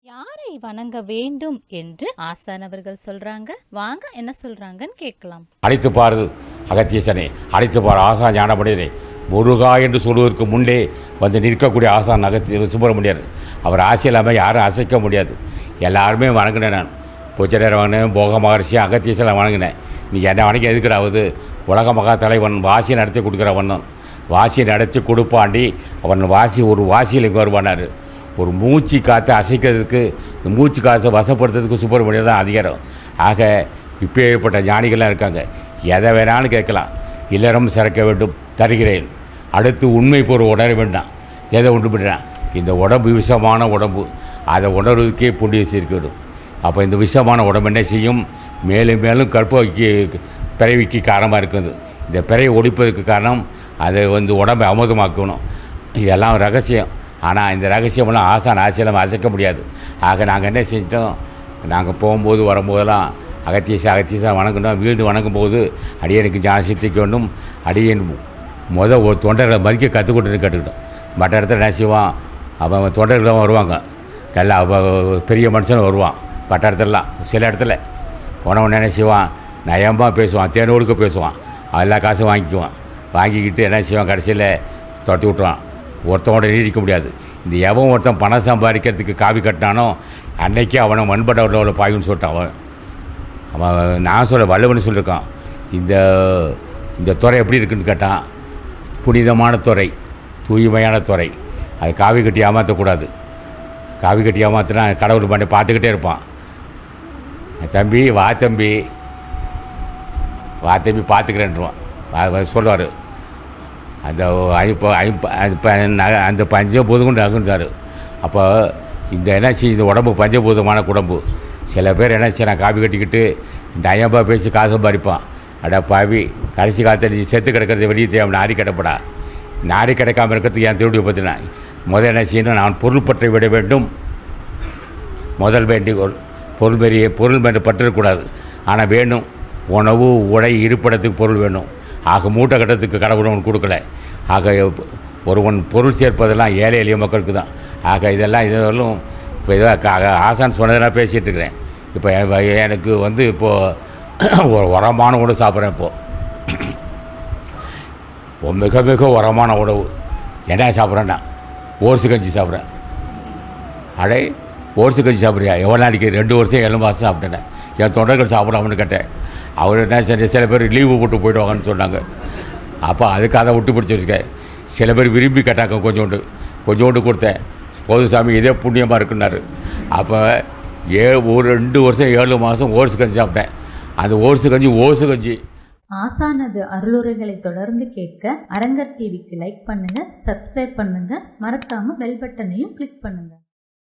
யாரை வணங்க வேண்டும் என்று ஆசான் அவர்கள் சொல்றாங்க. வாங்க என்ன சொல்றாங்கன்னு கேட்கலாம். அழைத்து பாரு அகத்தீசனே, அழைத்து பார் ஆசான் ஞானபடியனே, முருகா என்று சொல்வதற்கு முன்னே வந்து நிற்கக்கூடிய ஆசான் அகத்திய சுப்பிரமணியர். அவர் ஆசை இல்லாமல் யாரும் அசைக்க முடியாது. எல்லாருமே வணங்கினேன். நான் பூச்ச நேரம் வாங்கினேன், போக மகர்ஷி அகத்தீசனை வணங்கினேன். நீ என்னை வணங்கி எதுக்கிடாவது? உலக மகா தலைவன் வாசியை நடத்தி கொடுக்குற வண்ணன், வாசியை நடத்தி கொடுப்பாண்டி அவன் ஒரு வாசியில் இங்கே வருவானார். ஒரு மூச்சு காற்றை அசைக்கிறதுக்கு, இந்த மூச்சு காற்றை வசப்படுத்துறதுக்கு சுப்பிரமணியர் தான் அதிகாரம். ஆக இப்போ ஏற்பட்ட ஞானிகள்லாம் இருக்காங்க. எதை வேணாலும் கேட்கலாம். இல்லறம் சிறக்க வேண்டும், தருகிறேன். அடுத்து உண்மை பொருள் உணர வேண்டாம். எதை உண்டு பண்ணுறான்? இந்த உடம்பு விஷமான உடம்பு, அதை உணர்வதற்கே புண்ணிய சேர்க்கிடும். அப்போ இந்த விஷமான உடம்பு என்ன செய்யும்? மேலும் மேலும் கற்பவைக்கு பிறவிக்கு காரணமாக இருக்குது. இந்த பிறையை ஒழிப்பதற்கு காரணம் அதை உடம்பை அமுதமாக்கணும். இதெல்லாம் ரகசியம். ஆனால் இந்த ரகசியமெல்லாம் ஆசான் ஆசையெல்லாம் அசைக்க முடியாது. ஆக நாங்கள் என்ன செஞ்சோம்? நாங்கள் போகும்போது வரும்போதெல்லாம் அகத்தீசா வணங்கணும். வீடு வணங்கும் போது அடியனுக்கு ஞான சித்திக்க வேண்டும். அடியன் ஒரு தொண்டர்களை மதிக்க கற்றுக்கொண்டு கேட்டுக்கிட்டோம். மற்ற இடத்துல என்ன செய்வான்? அவன் தொண்டர்கள் வருவாங்க, நல்லா பெரிய மனுஷன் வருவான். மற்ற இடத்துலலாம் சில இடத்துல உணவு என்ன செய்வான்? நயமாக பேசுவான், தேனோடுக்க பேசுவான், எல்லா காசும் வாங்கிக்கிட்டு என்ன செய்வான்? கடைசியில் துரத்தி விட்டுருவான். ஒருத்தனோட நீடிக்க முடியாது. இந்த எவன் ஒருத்தன் பணம் சம்பாதிக்கிறதுக்கு காவி கட்டினானோ அன்னைக்கே அவனை மண்பட உள்ள பாயுன்னு சொல்லிட்டான். அவன் நான் சொல்ல வல்லவன்னு சொல்லியிருக்கான். இந்த துறை எப்படி இருக்குன்னு கேட்டான். புனிதமான துறை, தூய்மையான துறை. அது காவி கட்டி ஏமாற்றக்கூடாது. காவி கட்டி ஏமாத்தினா கடவுள் பண்ணி பார்த்துக்கிட்டே இருப்பான். தம்பி வா தம்பி பார்த்துக்கிறேன்றான் சொல்லுவார். அந்த பஞ்சபூதம் அகுந்தார். அப்போ இந்த என்னாச்சு? இந்த உடம்பு பஞ்சபூதமான உடம்பு. சில பேர் என்ன செய்யறான்? காப்பி கட்டிக்கிட்டு நயம்பா பேசி காசு சம்பாதிப்பான். அடா பாவி, கடைசி காலத்தில் நீ செத்து கிடக்கிறது வெளியே தேவை. நாரி கிடப்படா. நாரி கிடைக்காமல் இருக்கிறதுக்கு என் திருடியை பற்றினா முதல் என்ன செய்யணும்? நான் பொருள் பற்றை விட வேண்டும். முதல் வேண்டி பொருள் மேலே பற்றிருக்கூடாது. ஆனால் வேணும். உணவு, உடை, இருப்பிடத்துக்கு பொருள் வேணும். ஆக மூட்டை கட்டத்துக்கு கடவுள் ஒன்று கொடுக்கல. ஆக ஒருவன் பொருள் சேர்ப்பதெல்லாம் ஏழை எளிய மக்களுக்கு தான். ஆக இதெல்லாம் இப்போ ஆசான் சொன்னதெல்லாம் பேசிகிட்டு இருக்கிறேன். இப்போ எனக்கு இப்போது ஒரு உரமான உணவு சாப்பிட்றேன். இப்போது மிக மிக உரமான உணவு என்ன சாப்பிட்றேன்னா ஓர்சு கஞ்சி சாப்பிட்றேன். அடே, ஓர்சு கஞ்சி சாப்பிட்றியா? எவ்வளோ நாளைக்கு? 2 வருஷம் 7 மாதம் சாப்பிட்டேன். என் தொண்டர்கள் சாப்பிடாமனு கேட்டேன். அவர் என்ன செஞ்ச, சில பேர் லீவு போட்டு போய்டுவாங்கன்னு சொன்னாங்க. அப்போ அதுக்கு அதை விட்டு பிடிச்சி வச்சுருக்கேன். சில பேர் விரும்பி கேட்டாங்க, கொஞ்சோண்டு கொடுத்தேன். போது சாமி, இதே புண்ணியமாக இருக்குன்னாரு. அப்போ ஒரு 2 வருஷம் 7 மாதம் ஓர்சு கஞ்சி சாப்பிட்டேன். அந்த ஓர்சு கஞ்சி ஆசானது அருளுரைகளை தொடர்ந்து கேட்க அரங்கர் டிவிக்கு லைக் பண்ணுங்க, சப்ஸ்கிரைப் பண்ணுங்க, மறக்காம பெல் பட்டனையும் கிளிக் பண்ணுங்க.